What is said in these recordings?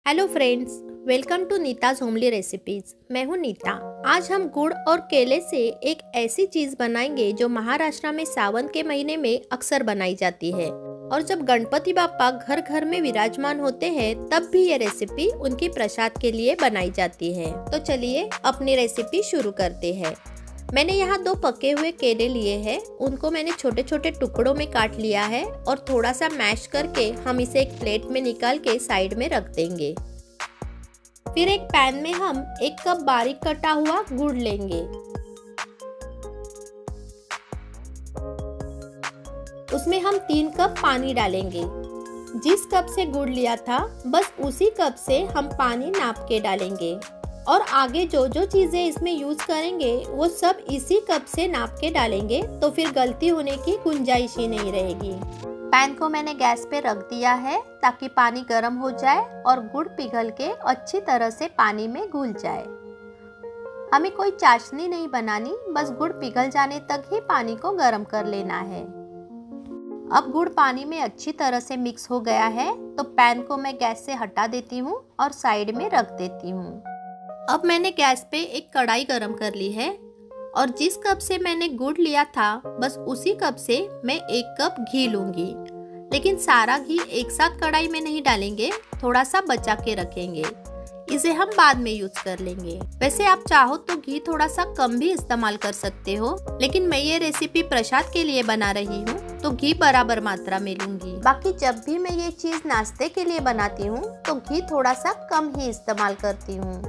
Hello friends, welcome to Neeta's homely recipes. मैं हूं नीता। आज हम गुड़ और केले से एक ऐसी चीज बनाएंगे जो महाराष्ट्र में सावन के महीने में अक्सर बनाई जाती है और जब गणपति बापा घर घर में विराजमान होते हैं तब भी ये रेसिपी उनकी प्रसाद के लिए बनाई जाती है। तो चलिए अपनी रेसिपी शुरू करते हैं। मैंने यहाँ 2 पके हुए केले लिए हैं। उनको मैंने छोटे छोटे टुकड़ों में काट लिया है और थोड़ा सा मैश करके हम इसे एक प्लेट में निकाल के साइड में रख देंगे। फिर एक पैन में हम 1 कप बारीक कटा हुआ गुड़ लेंगे। उसमें हम 3 कप पानी डालेंगे। जिस कप से गुड़ लिया था बस उसी कप से हम पानी नाप के डालेंगे और आगे जो जो चीजें इसमें यूज करेंगे वो सब इसी कप से नाप के डालेंगे, तो फिर गलती होने की गुंजाइश ही नहीं रहेगी। पैन को मैंने गैस पे रख दिया है ताकि पानी गर्म हो जाए और गुड़ पिघल के अच्छी तरह से पानी में घुल जाए। हमें कोई चाशनी नहीं बनानी, बस गुड़ पिघल जाने तक ही पानी को गर्म कर लेना है। अब गुड़ पानी में अच्छी तरह से मिक्स हो गया है तो पैन को मैं गैस से हटा देती हूँ और साइड में रख देती हूँ। अब मैंने गैस पे एक कढ़ाई गरम कर ली है और जिस कप से मैंने गुड़ लिया था बस उसी कप से मैं 1 कप घी लूंगी। लेकिन सारा घी एक साथ कढ़ाई में नहीं डालेंगे, थोड़ा सा बचा के रखेंगे। इसे हम बाद में यूज कर लेंगे। वैसे आप चाहो तो घी थोड़ा सा कम भी इस्तेमाल कर सकते हो, लेकिन मैं ये रेसिपी प्रसाद के लिए बना रही हूँ तो घी बराबर मात्रा में लूंगी। बाकी जब भी मैं ये चीज नाश्ते के लिए बनाती हूँ तो घी थोड़ा सा कम ही इस्तेमाल करती हूँ।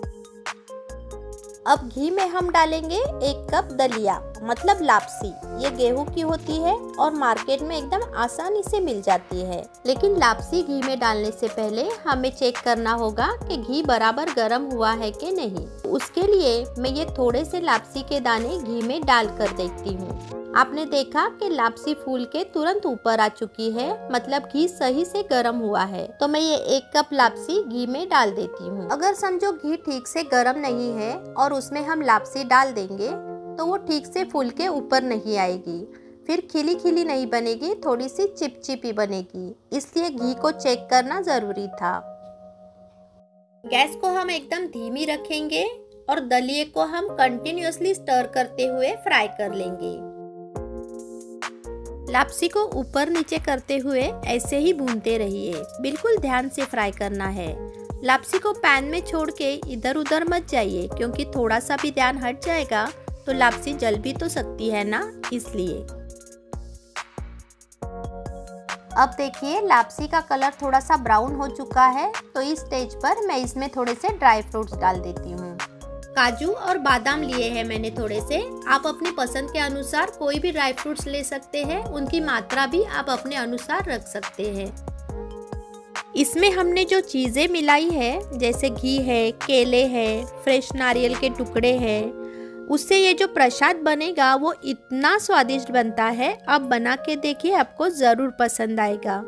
अब घी में हम डालेंगे 1 कप दलिया, मतलब लापसी। ये गेहूं की होती है और मार्केट में एकदम आसानी से मिल जाती है। लेकिन लापसी घी में डालने से पहले हमें चेक करना होगा कि घी बराबर गर्म हुआ है कि नहीं। उसके लिए मैं ये थोड़े से लापसी के दाने घी में डाल कर देखती हूँ। आपने देखा कि लापसी फूल के तुरंत ऊपर आ चुकी है, मतलब घी सही से गर्म हुआ है। तो मैं ये 1 कप लापसी घी में डाल देती हूँ। अगर समझो घी ठीक से गर्म नहीं है और उसमें हम लापसी डाल देंगे तो वो ठीक से फूल के ऊपर नहीं आएगी, फिर खिली खिली नहीं बनेगी, थोड़ी सी चिपचिपी बनेगी। इसलिए घी को चेक करना जरूरी था। गैस को हम एकदम धीमी रखेंगे और दलिये को हम कंटिन्यूअसली स्टर करते हुए फ्राई कर लेंगे। लापसी को ऊपर नीचे करते हुए ऐसे ही भूनते रहिए, बिल्कुल ध्यान से फ्राई करना है। लापसी को पैन में छोड़ के इधर उधर मत जाइए, क्योंकि थोड़ा सा भी ध्यान हट जाएगा तो लापसी जल भी तो सकती है ना, इसलिए। अब देखिए लापसी का कलर थोड़ा सा ब्राउन हो चुका है, तो इस स्टेज पर मैं इसमें थोड़े से ड्राई फ्रूट्स डाल देती हूँ। काजू और बादाम लिए हैं मैंने थोड़े से। आप अपनी पसंद के अनुसार कोई भी ड्राई फ्रूट्स ले सकते हैं, उनकी मात्रा भी आप अपने अनुसार रख सकते हैं। इसमें हमने जो चीजें मिलाई है, जैसे घी है, केले हैं, फ्रेश नारियल के टुकड़े हैं, उससे ये जो प्रसाद बनेगा वो इतना स्वादिष्ट बनता है। आप बना के देखिए, आपको जरूर पसंद आएगा।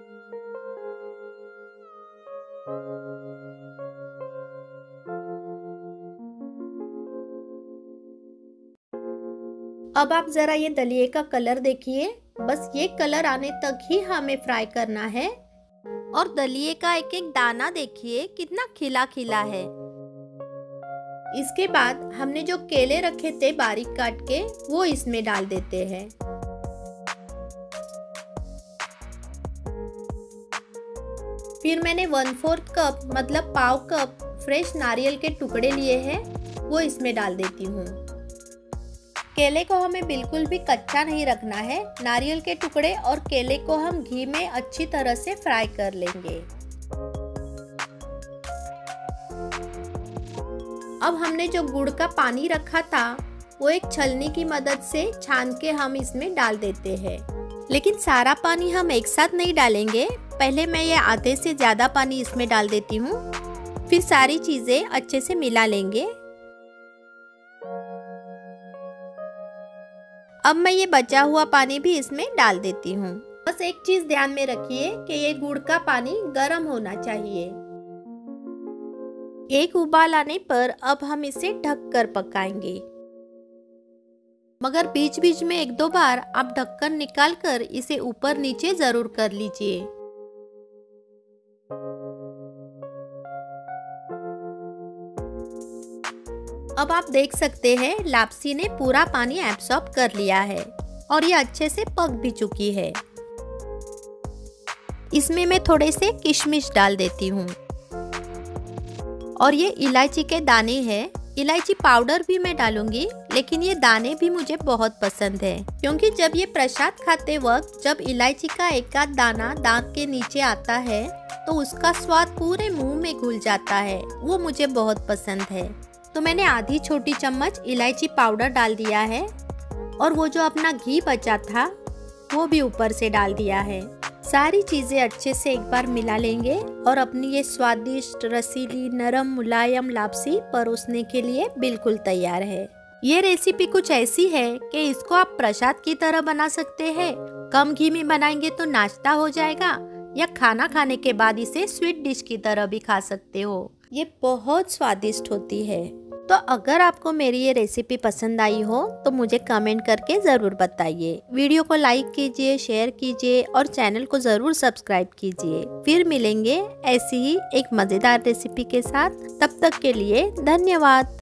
अब आप जरा ये दलिये का कलर देखिए, बस ये कलर आने तक ही हमें फ्राई करना है। और दलिये का एक एक दाना देखिए कितना खिला खिला है। इसके बाद हमने जो केले रखे थे बारीक काट के, वो इसमें डाल देते हैं। फिर मैंने 1/4 कप मतलब पाव कप फ्रेश नारियल के टुकड़े लिए हैं, वो इसमें डाल देती हूँ। केले को हमें बिल्कुल भी कच्चा नहीं रखना है। नारियल के टुकड़े और केले को हम घी में अच्छी तरह से फ्राई कर लेंगे। अब हमने जो गुड़ का पानी रखा था वो एक छलनी की मदद से छान के हम इसमें डाल देते हैं। लेकिन सारा पानी हम एक साथ नहीं डालेंगे। पहले मैं ये आधे से ज्यादा पानी इसमें डाल देती हूँ, फिर सारी चीजें अच्छे से मिला लेंगे। अब मैं ये बचा हुआ पानी भी इसमें डाल देती हूँ। बस एक चीज ध्यान में रखिए कि ये गुड़ का पानी गर्म होना चाहिए। एक उबाल आने पर अब हम इसे ढक कर पकाएंगे, मगर बीच बीच में 1-2 बार आप ढक्कन निकाल कर इसे ऊपर नीचे जरूर कर लीजिए। अब आप देख सकते हैं लापसी ने पूरा पानी एब्सॉर्ब कर लिया है और ये अच्छे से पक भी चुकी है। इसमें मैं थोड़े से किशमिश डाल देती हूँ और ये इलायची के दाने हैं। इलायची पाउडर भी मैं डालूंगी, लेकिन ये दाने भी मुझे बहुत पसंद है क्योंकि जब ये प्रसाद खाते वक्त जब इलायची का एक आध दाना दांत के नीचे आता है तो उसका स्वाद पूरे मुंह में घुल जाता है, वो मुझे बहुत पसंद है। तो मैंने आधी छोटी चम्मच इलायची पाउडर डाल दिया है और वो जो अपना घी बचा था वो भी ऊपर से डाल दिया है। सारी चीजें अच्छे से एक बार मिला लेंगे और अपनी ये स्वादिष्ट रसीली नरम मुलायम लापसी परोसने के लिए बिल्कुल तैयार है। ये रेसिपी कुछ ऐसी है कि इसको आप प्रसाद की तरह बना सकते हैं। कम घी में बनाएंगे तो नाश्ता हो जाएगा, या खाना खाने के बाद इसे स्वीट डिश की तरह भी खा सकते हो। ये बहुत स्वादिष्ट होती है। तो अगर आपको मेरी ये रेसिपी पसंद आई हो तो मुझे कमेंट करके ज़रूर बताइए। वीडियो को लाइक कीजिए, शेयर कीजिए और चैनल को ज़रूर सब्सक्राइब कीजिए। फिर मिलेंगे ऐसी ही एक मज़ेदार रेसिपी के साथ। तब तक के लिए धन्यवाद।